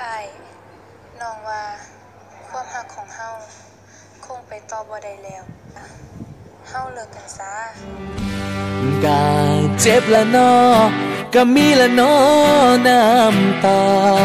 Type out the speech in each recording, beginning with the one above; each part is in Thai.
อ้ายน้องว่าความรักของเฮาคงไปต่อบ่ได้แล้วเฮาเลิกกันซะก็เจ็บละน้อก็มีละน้อน้ำตา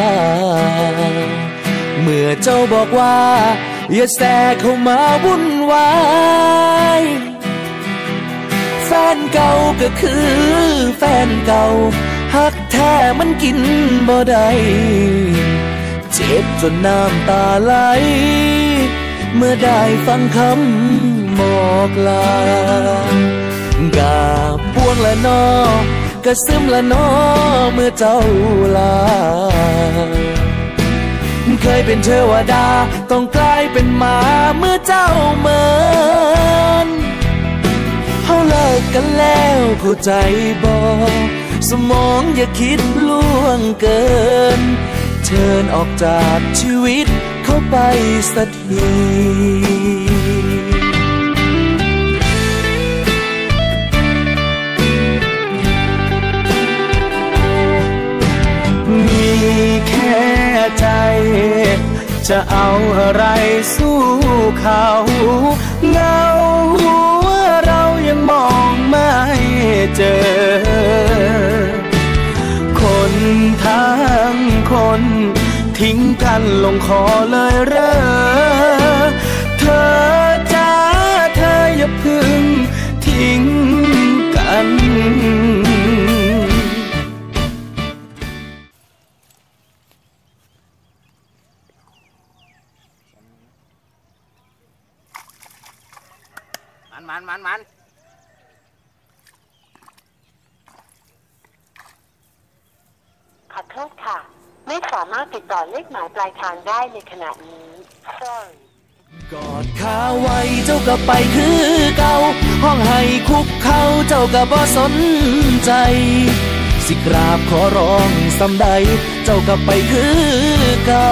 เมื่อเจ้าบอกว่าอย่าแทรกเข้ามาวุ่นวายแฟนเก่าก็คือแฟนเก่าหักแท้มันกินบ่ได้เจ็บจนน้ำตาไหลเมื่อได้ฟังคำบอกลากาปวงละนอกะซึมละนอเมื่อเจ้าลาเคยเป็นเทวดาต้องกลายเป็นหมาเมื่อเจ้าเมินเฮาเลิกกันแล้วเข้าใจบ่สมองอย่าคิดล่วงเกินเชิญออกจากชีวิตเข้าไปสักทีมีแค่ใจจะเอาอะไรสู้เขาเงาหัวเรายังมองไม่เจอคนทั้งคนทิ้งกันลงคอเลยเร่อเธอจ้าเธออย่าพึ่งทิ้งกันมันขอโทษค่ะไม่สามารถติดต่อเลขหมายปลายทางได้ในขณะนี้ Sorry กอดขาไว้เจ้าก็ไปคือเก่าห้องให้คุกเขาเจ้าก็บ่สนใจสิกราบขอร้องสำใดเจ้าก็ไปคือเก่า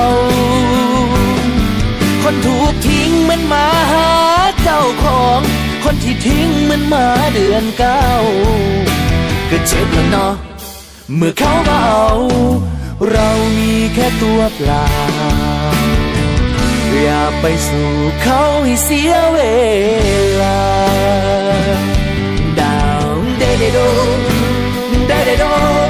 คนถูกทิ้งมันมาหาเจ้าของคนที่ทิ้งมันมาเดือนเก้าก็เจ็บแล้วเนาะเมื่อเขามาเอาเรามีแค่ตัวเปล่าอย่าไปสู่เขาให้เสียเวลาดาวเดเดโดเดเดโด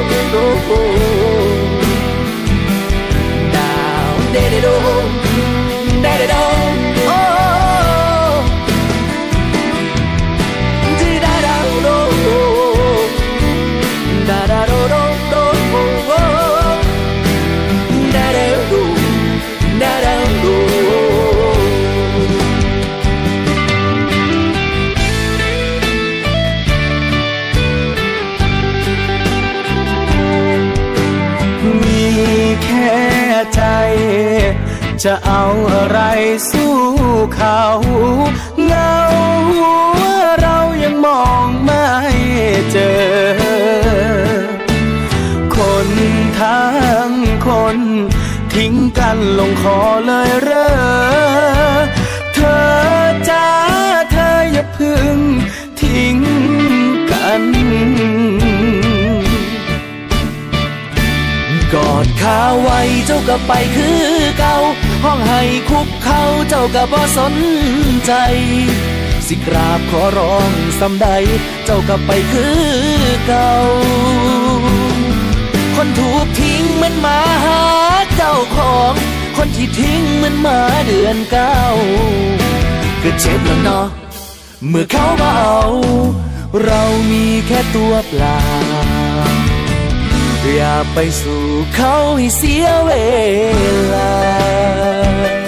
ดาวเดเดโดเดเดโดจะเอาอะไรสู้เขาเงาหัวเรายังมองไม่เจอคนทั้งคนทิ้งกันลงคอเลยเร่อเธอจ้าเธออย่าพึ่งทิ้งกันกอดขาไว้เจ้าก็ไปคือเก่าห้องให้คุกเขาเจ้าก็บ่สนใจสิกราบขอร้องสำใดเจ้าก็ไปคือเก่าคนถูกทิ้งมันมาหาเจ้าของคนที่ทิ้งมันมาเดือนเก้าก็เจ็บแล้วเนาะเมื่อเขามาเอาเรามีแค่ตัวเปล่าอย่าไปสู่เขาให้เสียเวลา